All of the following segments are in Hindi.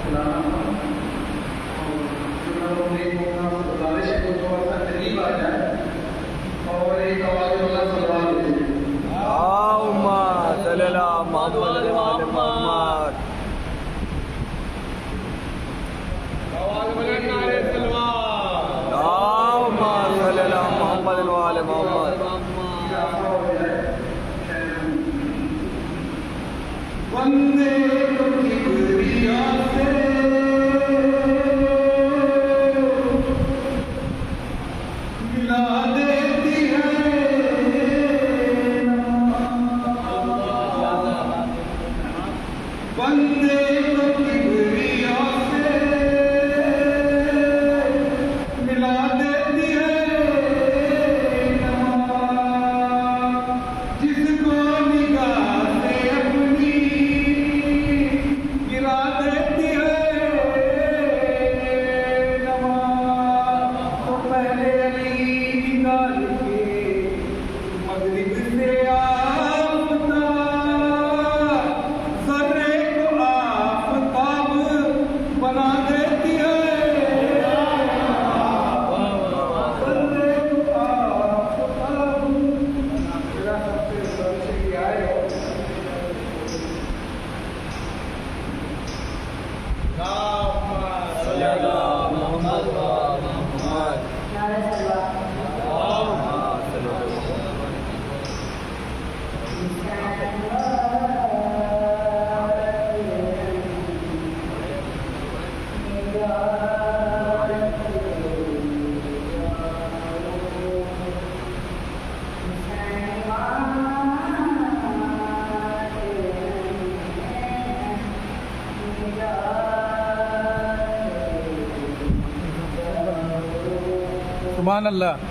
गुजारिश है तो थोड़ा सा करीब आ जाए और एक आवाज वाला सवाल हो जाए। वंदे किबरिया से मिला देती है वंदे किबरिया से मिला देती है जिसको निगाह से अपनी गिरा देती है नमाज। तो पहले अली निकाल के मगरिब से आफ्ताब ज़र्रे को आफ्ताब बना देती है ज़र्रे को आफ्ताब। मेरा सबसे सबसे क्या है सुभान अल्लाह।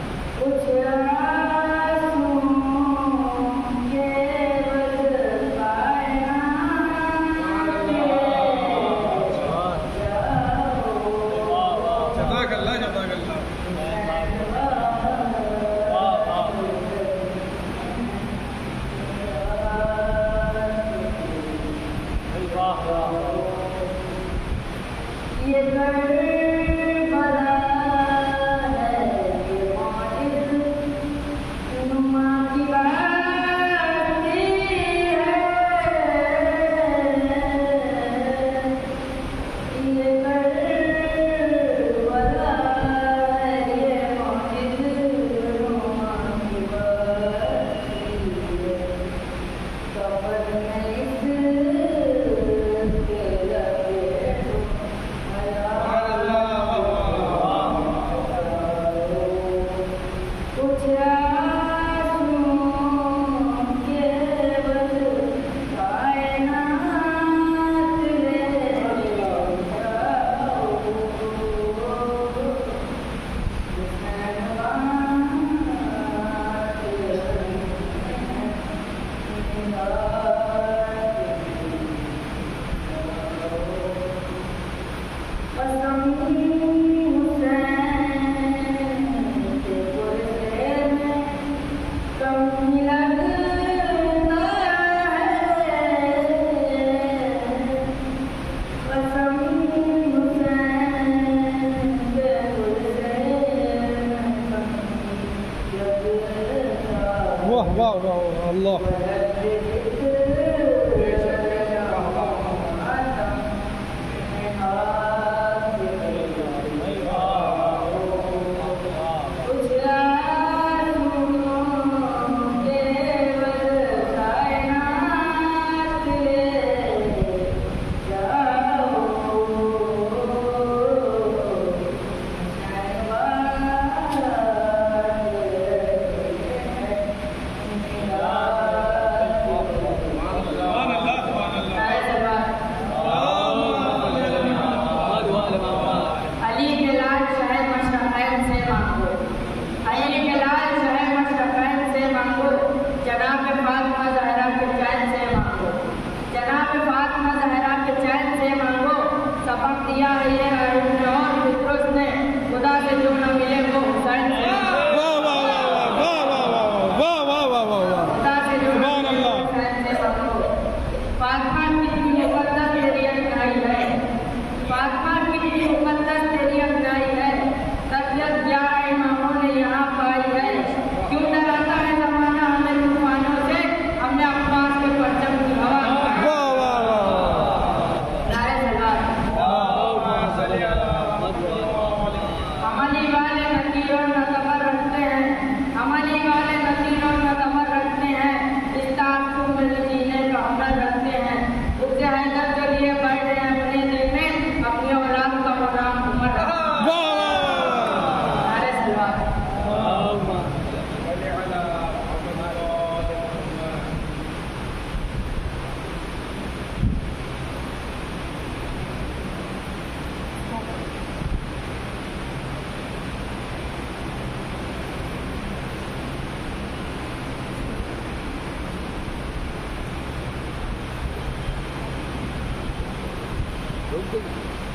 वाह वाह वाह अल्लाह। रोक दो।